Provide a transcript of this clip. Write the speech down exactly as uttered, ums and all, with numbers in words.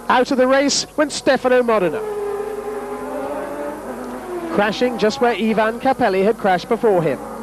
Out of the race went Stefano Modena, crashing just where Ivan Capelli had crashed before him.